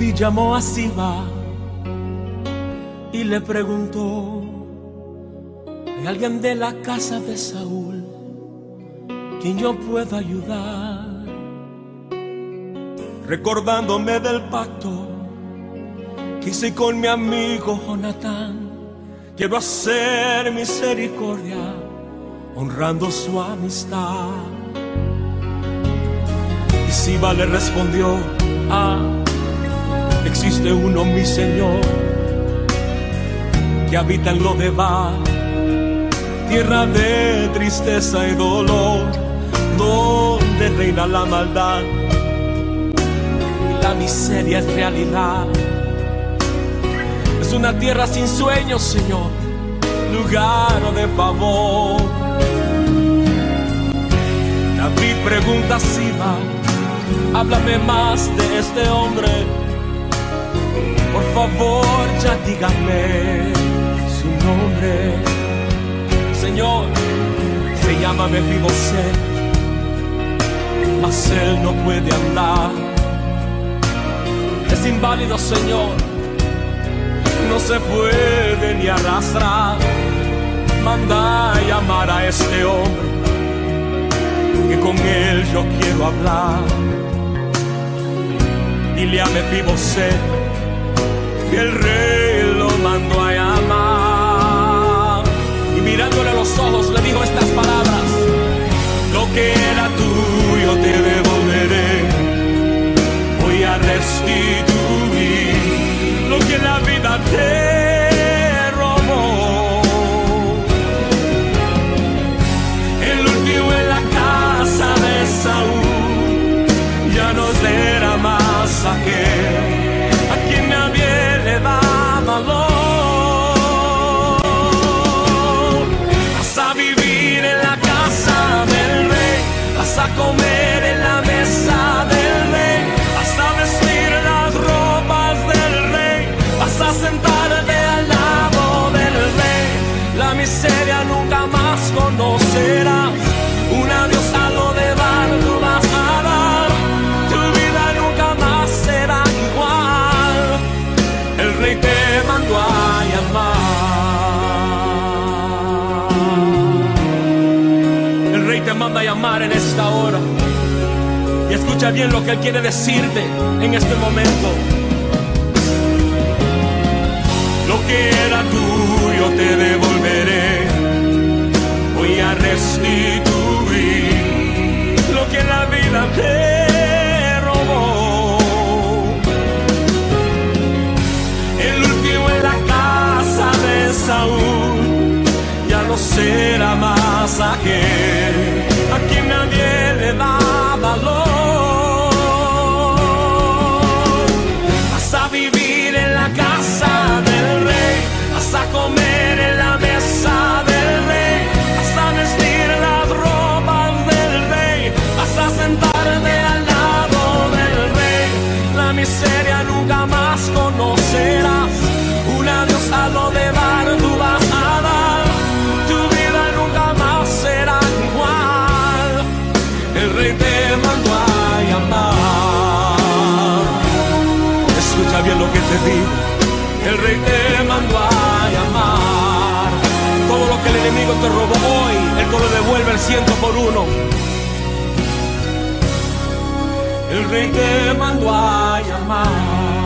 David llamó a Siba y le preguntó: ¿hay alguien de la casa de Saúl quien yo pueda ayudar? Recordándome del pacto que hice con mi amigo Jonatán, quiero hacer misericordia honrando su amistad. Y Siba le respondió: existe uno, mi Señor, que habita en Lodebar, tierra de tristeza y dolor, donde reina la maldad y la miseria es realidad. Es una tierra sin sueños, Señor, lugar de favor. David pregunta a Siba: háblame más de este hombre, por favor, ya dígame su nombre. Señor, se llama Mefiboset, mas él no puede andar. Es inválido, Señor, no se puede ni arrastrar. Manda a llamar a este hombre, que con él yo quiero hablar. Dile a Mefiboset que el rey lo mandó a llamar. Y mirándole a los ojos le dijo estas palabras: lo que era tuyo te devolveré, voy a restituir lo que la vida te robó. El último en la casa de Saúl ya no será más aquel a quien nadie le da valor. Vas a vivir en la casa del rey, vas a comer en la mesa del rey, vas a vestir las ropas del rey, vas a sentarte al lado del rey. La miseria nunca más conocerás, un adiós a lo de dar tú vas a dar, tu vida nunca más será igual. El rey te mandó a llamar. El rey te manda a llamar en esta hora. Y escucha bien lo que él quiere decirte en este momento. Lo que era tuyo te devolveré, voy a restituir lo que la vida te robó. El último en la casa de Saúl ya no será más aquel a quien nadie le da valor. Vas a vivir en la casa del rey, vas a comer en la mesa del rey, vas a vestir las ropas del rey, vas a sentarte al lado del rey. La miseria nunca más conocerás, un adiós a lo de dar tú vas a dar, tu vida nunca más será igual. El rey te mandó a llamar. Escucha bien lo que te digo, el rey te mandó a llamar. Todo lo que el enemigo te robó hoy, él te lo devuelve al 100%. El rey te mandó a llamar.